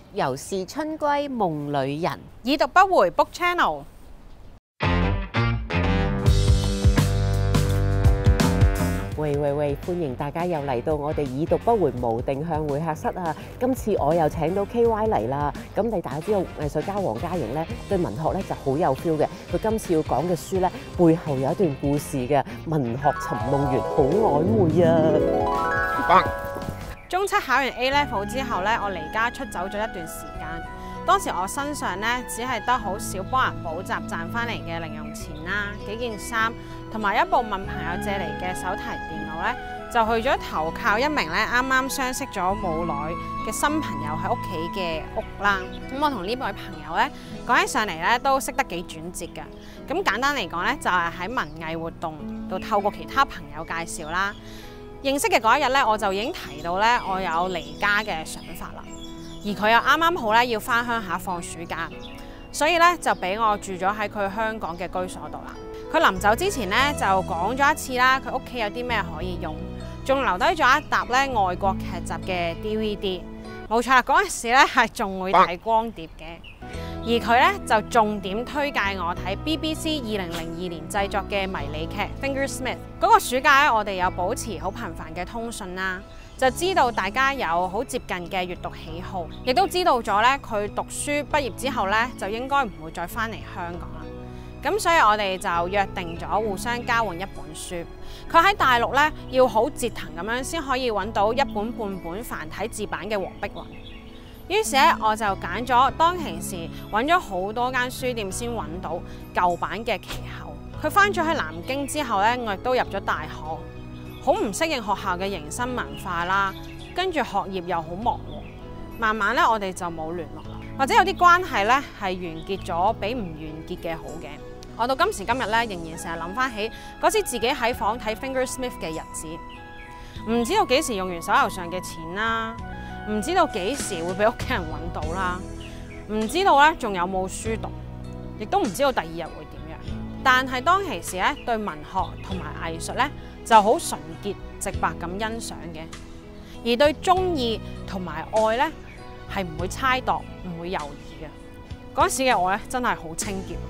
猶是春閨夢裏人， 已讀不回 Book Channel。 喂，歡迎大家又嚟到我哋已讀不回無定向會客室啊！今次我又請到 KY 嚟啦。咁大家知道藝術家黃嘉瑩咧對文學咧就好有 feel 嘅。佢今次要講嘅書咧背後有一段故事嘅，文學尋夢園好曖昧啊！ 中七考完 A Level 之後咧，我離家出走咗一段時間。當時我身上咧只係得好少幫人補習賺翻嚟嘅零用錢啦，幾件衫同埋一部問朋友借嚟嘅手提電腦咧，就去咗投靠一名咧啱啱相識咗冇耐嘅新朋友喺屋企嘅屋啦。咁我同呢位朋友咧講起上嚟咧都識得幾轉折㗎。咁簡單嚟講咧，就係喺文藝活動度透過其他朋友介紹啦。認識嘅嗰一日咧，我就已經提到咧我有離家嘅想法啦。而佢又啱啱好咧要返鄉下放暑假，所以咧就俾我住咗喺佢香港嘅居所度啦。佢臨走之前咧就講咗一次啦，佢屋企有啲咩可以用，仲留低咗一沓咧外國劇集嘅 DVD。冇錯啦，嗰陣時咧係仲會睇光碟嘅。而佢咧就重點推介我睇 BBC 2002年製作嘅迷你劇《Fingersmith》。嗰個暑假咧，我哋有保持好頻繁嘅通訊啦，就知道大家有好接近嘅閱讀喜好，亦都知道咗咧佢讀書畢業之後咧就應該唔會再翻嚟香港啦。咁所以我哋就約定咗互相交換一本書。佢喺大陸咧要好折騰咁樣先可以揾到一本半本繁體字版嘅《黃碧雲》。於是咧，我就揀咗當其時揾咗好多間書店先揾到舊版嘅奇後。佢翻咗去南京之後咧，我亦都入咗大學，好唔適應學校嘅迎新文化啦，跟住學業又好忙喎。慢慢咧，我哋就冇聯絡啦，或者有啲關係咧係完結咗，比唔完結嘅好嘅。我到今時今日咧，仍然成日諗翻起嗰時自己喺房睇 Fingersmith 嘅日子，唔知道幾時用完手頭上嘅錢啦。唔知道幾時會俾屋企人揾到啦，唔知道咧仲有冇書讀，亦都唔知道第二日會點樣。但係當其時咧，對文學同埋藝術咧就好純潔直白咁欣賞嘅，而對鍾意同埋愛咧係唔會猜度、唔會猶豫嘅。嗰時嘅我咧真係好清潔。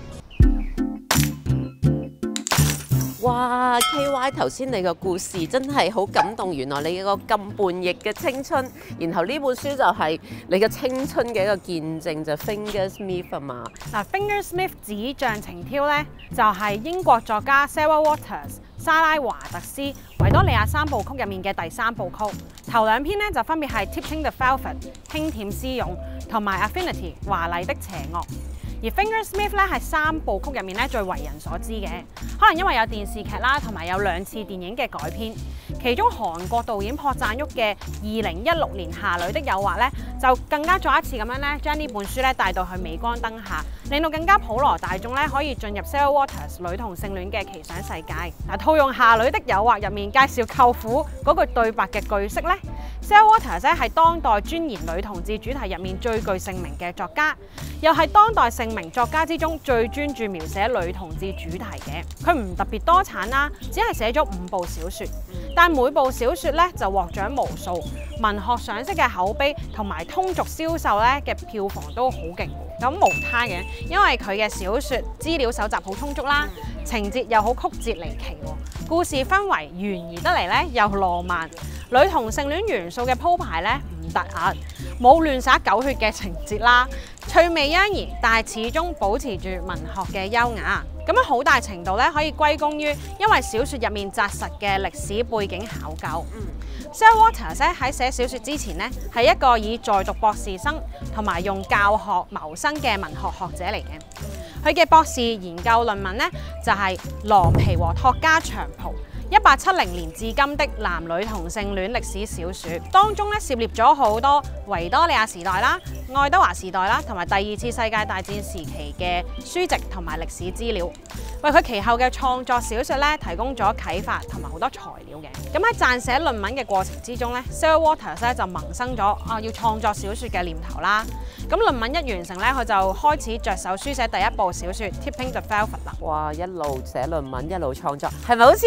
哇 ，KY 頭先你個故事真係好感動，原來你個咁叛逆嘅青春，然後呢本書就係你嘅青春嘅一個見證，就 Fingersmith 啊嘛。 嗱， Fingersmith 紙匠情挑咧就係英國作家 Sarah Waters 莎拉華特斯維多利亞三部曲入面嘅第三部曲。頭兩篇咧就分別係 Tipping the Velvet 輕舔絲絨同埋 Affinity 華麗的邪惡。而 Fingersmith 咧係三部曲入面咧最為人所知嘅，可能因為有電視劇啦，同埋有2次電影嘅改編。其中韓國導演朴贊郁嘅2016年《夏女的誘惑》咧，就更加再一次咁樣咧，將呢本書咧帶到去鎂光燈下，令到更加普羅大眾咧可以進入 Sarah Waters 女同性戀嘅奇想世界。嗱，套用《夏女的誘惑》入面介紹舅父嗰句對白嘅句式咧。Sarah Waters 咧係當代專研女同志主題入面最具盛名嘅作家，又係當代盛名作家之中最專注描寫女同志主題嘅。佢唔特別多產啦，只係寫咗5部小說，但每部小說咧就獲獎無數，文學賞識嘅口碑同埋通俗銷售咧嘅票房都好勁。咁無他嘅，因為佢嘅小說資料搜集好充足啦，情節又好曲折離奇，故事氛圍懸疑得嚟咧又浪漫。女同性戀元素嘅鋪排咧唔突兀，冇亂灑狗血嘅情節啦，趣味盎然，但係始終保持住文學嘅優雅。咁樣好大程度咧可以歸功於因為小說入面紮實嘅歷史背景考究。Sarah Waters 咧喺寫小說之前咧係一個以在讀博士生同埋用教學謀生嘅文學學者嚟嘅。佢嘅博士研究論文咧就係《狼皮和托家長袍》。1870年至今的男女同性戀歷史小說，當中咧涉獵咗好多維多利亞時代啦、愛德華時代啦，同埋第2次世界大戰時期嘅書籍同埋歷史資料，為佢其後嘅創作小說咧提供咗啟發同埋好多材料嘅。咁喺撰寫論文嘅過程之中咧 ，Sarah Waters 咧就萌生咗要創作小說嘅念頭啦。咁論文一完成咧，佢就開始着手書寫第1部小說《Tipping the Velvet》啦。 哇！一路寫論文一路創作，係咪好似你而家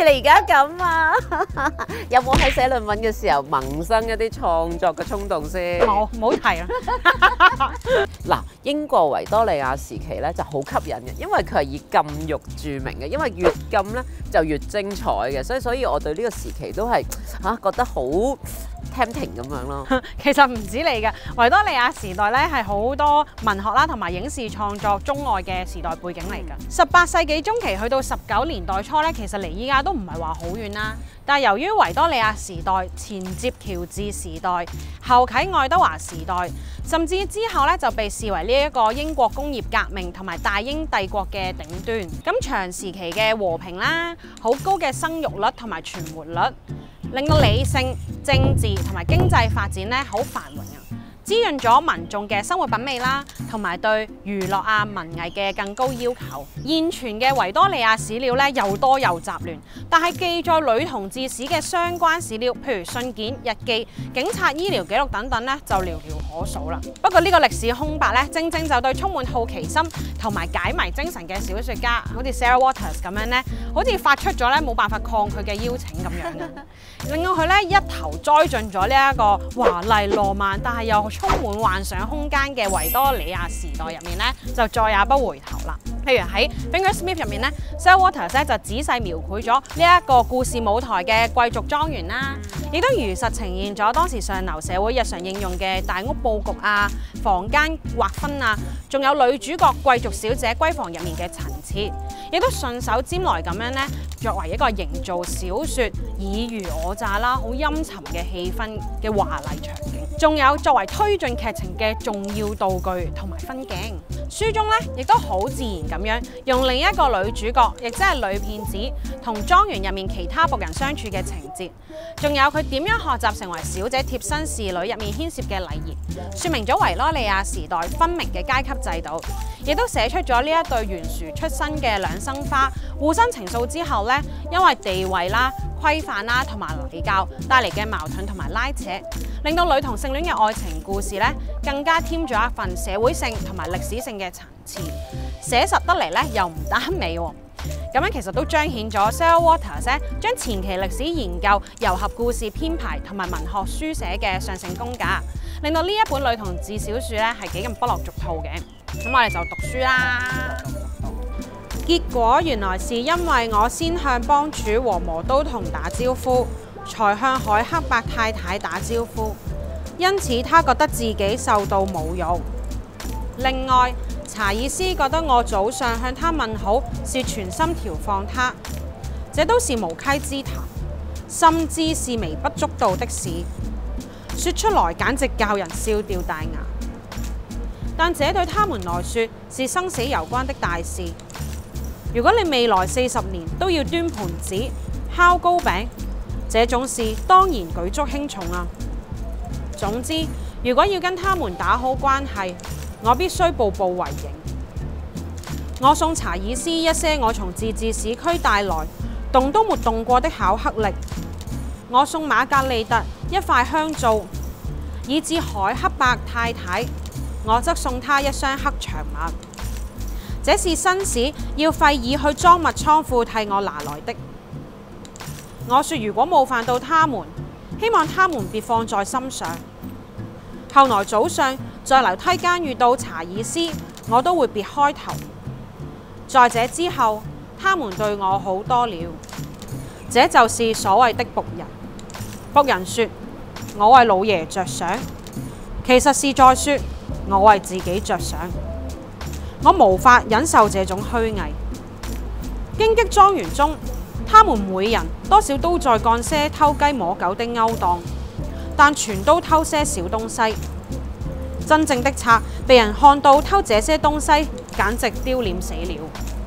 咁啊？有冇喺寫論文嘅時候萌生一啲創作嘅衝動先？ 冇，唔好提啦。 嗱，英國維多利亞時期咧就好吸引嘅，因為佢係以禁慾著名嘅，因為越禁咧就越精彩嘅，所以我對呢個時期都係覺得好 tempting 咁樣咯。 其實唔止你嘅，維多利亞時代咧係好多文學啦同埋影視創作中外嘅時代背景嚟㗎。18世紀中期去到19年代初咧，其實離依家都唔係話好遠啦。但係由於維多利亞時代前接喬治時代，後啟愛德華時代，甚至之後咧就被視為呢一個英國工業革命同埋大英帝國嘅頂端。咁長時期嘅和平啦，好高嘅生育率同埋存活率，令到理性、政治同埋經濟發展咧好繁榮啊！滋潤咗民眾嘅生活品味啦，同埋對娛樂啊文藝嘅更高要求。現存嘅維多利亞史料咧又多又雜亂，但係記載女同志史嘅相關史料，譬如信件、日記、警察醫療記錄等等咧，就寥寥可數啦。不過呢個歷史空白咧，正正就對充滿好奇心同埋解謎精神嘅小説家，好似 Sarah Waters 咁樣咧，好似發出咗咧冇辦法抗拒嘅邀請咁樣嘅，令到佢咧一頭栽進咗呢一個華麗羅曼，但係又充滿幻想空間嘅維多利亞時代入面咧，就再也不回頭啦。譬如喺 Fingersmith 入面咧 ，Sarah Waters 咧就仔細描繪咗呢一個故事舞台嘅貴族莊園啦，亦都如實呈現咗當時上流社會日常應用嘅大屋佈局啊、房間劃分啊，仲有女主角貴族小姐閨房入面嘅層次，亦都順手拈來咁樣咧，作為一個營造小説爾虞我詐啦、好陰沉嘅氣氛嘅華麗場景，仲有作為推進劇情嘅重要道具同埋分鏡。書中咧亦都好自然咁樣用另一個女主角，亦即係女騙子同莊園入面其他僕人相處嘅情節，仲有佢點樣學習成為小姐貼身侍女入面牽涉嘅禮儀，説明咗維多利亞時代分明嘅階級制度，亦都寫出咗呢一對懸殊出身嘅兩生花互生情愫之後咧，因為地位啦、規範啦同埋禮教帶嚟嘅矛盾同埋拉扯，令到女同性戀嘅愛情故事咧更加添咗一份社會性同埋歷史性嘅層次，寫實得嚟咧又唔單美喎。咁樣其實都彰顯咗 Sarah Waters 咧將前期歷史研究糅合故事編排同埋文學書寫嘅上乘功架，令到呢一本女同志小説咧係幾咁不落俗套嘅。咁我哋就讀書啦。結果原來是因為我先向幫主和磨刀童打招呼，才向海克伯太太打招呼，因此他覺得自己受到侮辱。另外，查爾斯覺得我早上向他問好是全心調侃他，這都是無稽之談，甚至是微不足道的事，說出來簡直教人笑掉大牙。但這對他們來說是生死攸關的大事。如果你未來40年都要端盤子、烤糕餅，這種事當然舉足輕重啊。總之，如果要跟他們打好關係，我必須步步為營。我送查爾斯一些我從自治市區帶來動都沒動過的巧克力，我送瑪格麗特一塊香皂，以至海克伯太太，我則送她一箱黑長襪。這是紳士要費爾去贓物倉庫替我拿來的。我說如果冒犯到他們，希望他們別放在心上。後來早上在樓梯間遇到查爾斯，我都會別開頭。在這之後，他們對我好多了。這就是所謂的僕人。僕人說我為老爺着想，其實是在說我為自己着想。我無法忍受這種虛偽。荊棘莊園中，他們每人多少都在幹些偷雞摸狗的勾當，但全都偷些小東西。真正的賊被人看到偷這些東西，簡直丟臉死了。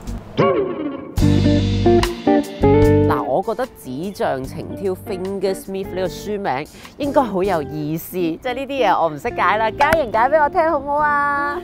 嗱，我覺得紙匠情挑 Fingersmith 呢個書名應該好有意思，即係呢啲嘢我唔識解啦，嘉瑩解俾我聽好唔好啊？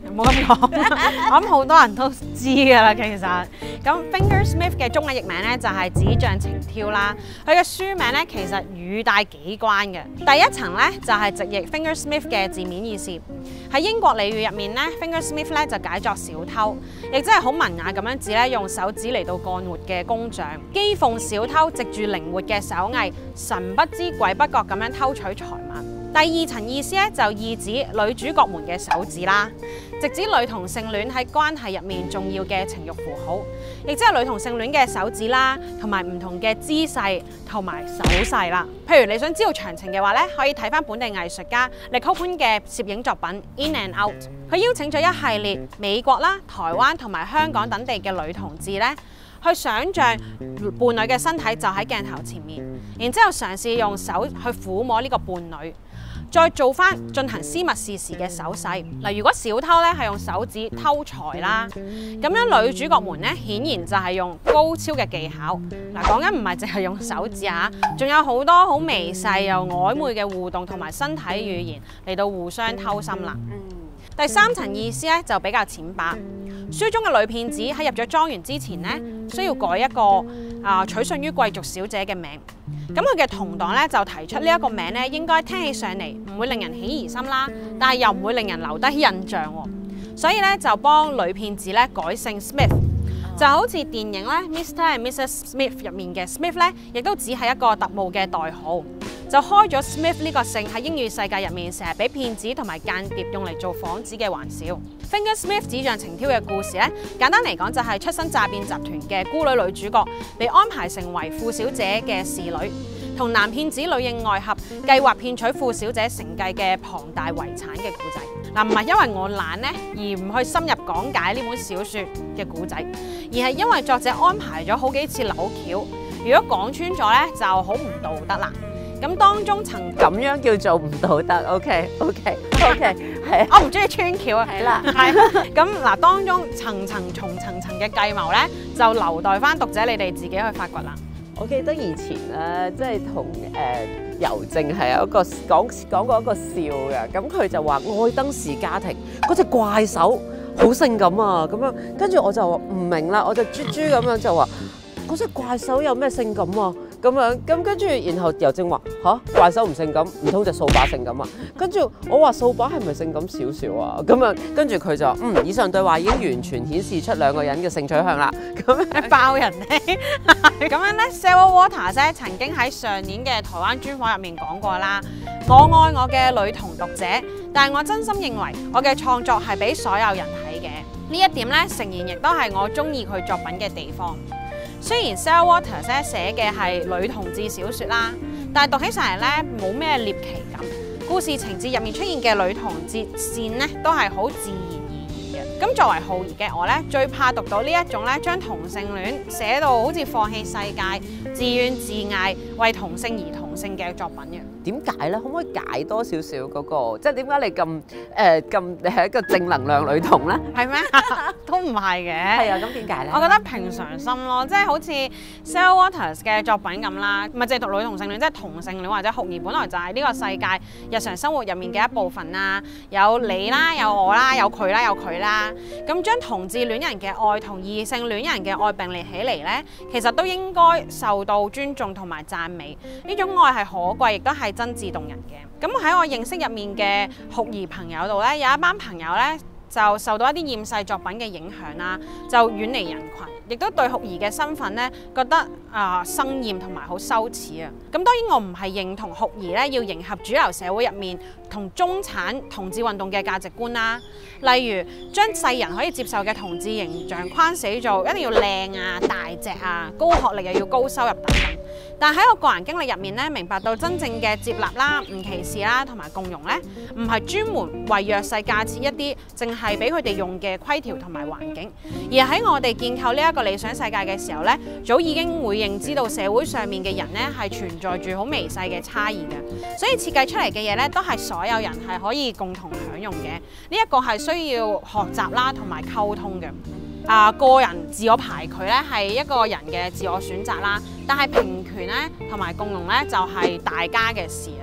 冇咁講，我諗好多人都知㗎啦。其實咁 Fingersmith 嘅中文譯名咧就係紙匠情挑啦。佢嘅書名咧其實語帶幾關嘅。第一層咧就係直譯 Fingersmith 嘅字面意思。喺英國俚語入面咧 ，Fingersmith 咧就解作小偷，亦即係好文雅咁樣指咧用手指嚟到幹活嘅工匠。譏諷小偷藉住靈活嘅手藝，神不知鬼不覺咁樣偷取財物。第二層意思咧就意指女主角們嘅手指啦，直指女同性戀喺關係入面重要嘅情慾符號，亦即係女同性戀嘅手指啦，同埋唔同嘅姿勢同埋手勢啦。譬如你想知道詳情嘅話咧，可以睇翻本地藝術家力曲潘嘅攝影作品 In and Out， 佢邀請咗一系列美國啦、台灣同埋香港等地嘅女同志咧，去想像伴侶嘅身體就喺鏡頭前面，然之後嘗試用手去撫摸呢個伴侶。再做翻進行私密事時嘅手勢。嗱，如果小偷咧係用手指偷財啦，咁樣女主角們咧顯然就係用高超嘅技巧。嗱，講緊唔係淨係用手指嚇，仲有好多好微細又曖昧嘅互動同埋身體語言嚟到互相偷心啦。第三層意思咧就比較淺白。書中嘅女騙子喺入咗莊園之前咧，需要改一個取信於貴族小姐嘅名。咁佢嘅同黨咧就提出呢一個名咧，應該聽起上嚟唔會令人起疑心啦，但係又唔會令人留低印象喎。所以咧就幫女騙子咧改姓 Smith， 就好似電影咧 Mr. and Mrs. Smith 入面嘅 Smith 咧，亦都只係一個特務嘅代號，就開咗 Smith 呢個姓喺英語世界入面成日俾騙子同埋間諜用嚟做幌子嘅玩笑。Fingersmith 紙匠情挑嘅故事咧，簡單嚟講就係出身詐騙集團嘅孤女女主角，被安排成為富小姐嘅侍女，同男騙子裏應外合，計劃騙取富小姐承繼嘅龐大遺產嘅故仔。嗱，唔係因為我懶咧，而唔去深入講解呢本小説嘅故仔，而係因為作者安排咗好幾次扭橋，如果講穿咗咧，就好唔道德啦。咁當中咁樣叫做唔道德 ，OK， 係。 我唔中意穿橋啊， 係啦， 係。咁嗱，當中重層嘅計謀咧，就留待翻讀者你哋自己去發掘啦。 我記得以前咧，即係同郵政係有一個講過一個笑嘅，咁佢就話愛登士家庭嗰隻怪獸好性感啊，咁樣跟住我就唔明啦，我就豬豬咁樣就話嗰隻怪獸有咩性感啊？咁樣咁跟住，然後郵政話吓，怪獸唔性感，唔通隻掃把性感啊？跟住我話掃把係咪性感少少啊？咁樣跟住佢就話以上對話已經完全顯示出兩個人嘅性取向啦。咁樣爆人氣咁樣咧 ，Sarah Waters 咧曾經喺上年嘅台灣專訪入面講過啦，我愛我嘅女同讀者，但係我真心認為我嘅創作係俾所有人睇嘅。呢一點咧，誠然亦都係我中意佢作品嘅地方。雖然 Sarah Waters 咧寫嘅係女同志小説啦，但係讀起上嚟咧冇咩獵奇感，故事情節入面出現嘅女同志線咧都係好自然而然嘅。咁作為好兒嘅我咧，最怕讀到呢一種咧將同性戀寫到好似放棄世界、自怨自艾、為同性而同性嘅作品嘅。 點解咧？可唔可以解多少少嗰個？即係點解你咁你係一個正能量女童咧？ 係咩？都唔係嘅。 係啊，咁點解咧？ 我覺得平常心咯，即係好似 Sarah Waters 嘅作品咁啦，唔係淨係讀女同性戀，即係同性戀或者酷兒，本來就係呢個世界日常生活入面嘅一部分啦。有你啦，有我啦，有佢啦，有佢啦。咁將同志戀人嘅愛同異性戀人嘅愛並列起嚟咧，其實都應該受到尊重同埋讚美。呢種愛係可貴，亦都係真摯動人嘅。咁喺我認識入面嘅酷兒朋友度咧，有一班朋友咧就受到一啲厭世作品嘅影響啦，就遠離人群，亦都對酷兒嘅身份咧覺得生厭同埋好羞恥啊！咁當然我唔係認同酷兒咧要迎合主流社會入面同中產同志運動嘅價值觀啦，例如將世人可以接受嘅同志形象框死做一定要靚啊、大隻啊、高學歷又要高收入等等。但喺我個人經歷入面咧，明白到真正嘅接納啦、唔歧視啦同埋共融咧，唔係專門為弱勢架設一啲淨係俾佢哋用嘅規條同埋環境，而喺我哋建構呢一個理想世界嘅時候咧，早已經會認知到社會上面嘅人咧係存在住好微細嘅差異嘅，所以設計出嚟嘅嘢咧都係所有人係可以共同享用嘅。呢一個係需要學習啦同埋溝通嘅。個人自我排拒咧係一個人嘅自我選擇啦，但係平權咧同埋共融咧就係大家嘅事啊。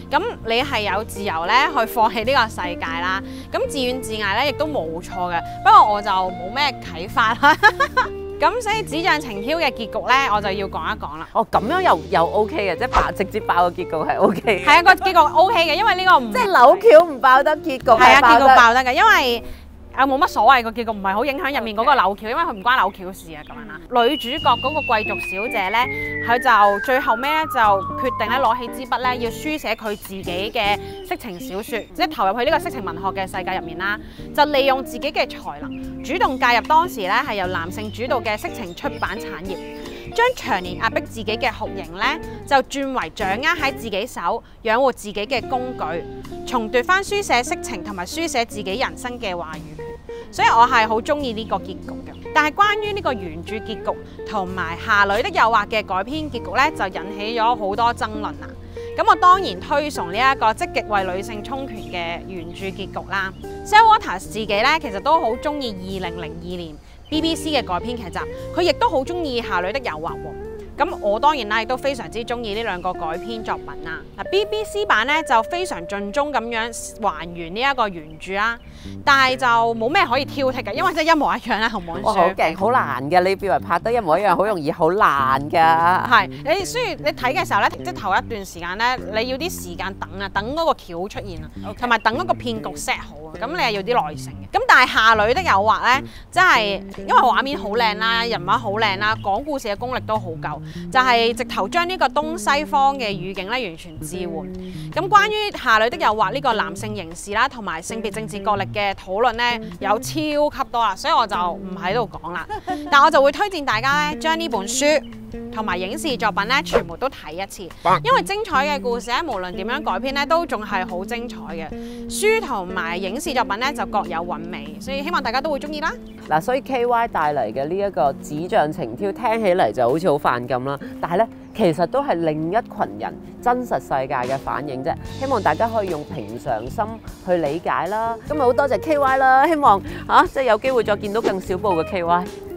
咁你係有自由咧去放棄呢個世界啦。咁自怨自艾咧亦都冇錯嘅，不過我就冇咩啟發啦。咁所以紙匠情挑嘅結局咧，我就要講一講啦。 哦，咁樣又 OK 嘅，即係直接爆個結局係 OK 嘅。 係啊，個結局 OK 嘅，因為呢個唔即係扭橋唔爆得，結局係啊，結局得。 爆得嘅，因為冇乜所謂，個結局唔係好影響入面嗰個扭橋，因為佢唔關扭橋事啊咁樣啦。女主角嗰個貴族小姐咧，佢就最後尾咧就決定咧攞起支筆咧，要書寫佢自己嘅色情小説，即係投入去呢個色情文學嘅世界入面啦。就利用自己嘅才能，主動介入當時咧係由男性主導嘅色情出版產業，將長年壓迫自己嘅酷刑咧，就轉為掌握喺自己手、養活自己嘅工具，重奪翻書寫色情同埋書寫自己人生嘅話語權。所以我係好中意呢個結局嘅。但係關於呢個原著結局同埋《下女的誘惑》嘅改編結局咧，就引起咗好多爭論啦。咁我當然推崇呢一個積極為女性充權嘅原著結局啦。Sally Waters 自己咧其實都好中意2002年 BBC 嘅改編劇集，佢亦都好中意《下女的誘惑》喎。咁我當然啦，亦都非常之中意呢兩個改編作品啦。嗱 BBC 版咧就非常盡忠咁樣還原呢一個原著啦，但係就冇咩可以挑剔嘅，因為真係一模一樣啦，同本書。 好勁，好難嘅，你以為拍得一模一樣好容易，好難㗎。 係，你雖然你睇嘅時候咧，即係頭一段時間咧，你要啲時間等啊，等嗰個橋出現啊，同埋等嗰個騙局 set 好啊，咁你係要啲耐性嘅。咁但係《下女的誘惑》咧，真係因為畫面好靚啦，人物好靚啦，講故事嘅功力都好夠。就係直頭將呢個東西方嘅語境咧完全置換。咁關於《下女的誘惑》呢個男性凝視啦，同埋性別政治角力嘅討論咧，有超級多啦，所以我就唔喺度講啦。但我就會推薦大家咧，將呢本書同埋影視作品咧，全部都睇一次，因為精彩嘅故事咧，無論點樣改編咧，都仲係好精彩嘅。書同埋影視作品咧，就各有韻味，所以希望大家都會中意啦。 嗱，所以 KY 帶嚟嘅呢一個紙匠情挑，聽起嚟就好似好犯禁啦，但係咧，其實都係另一群人真實世界嘅反應啫。希望大家可以用平常心去理解啦。今日好多謝 KY 啦，希望即係有機會再見到更少報嘅 KY。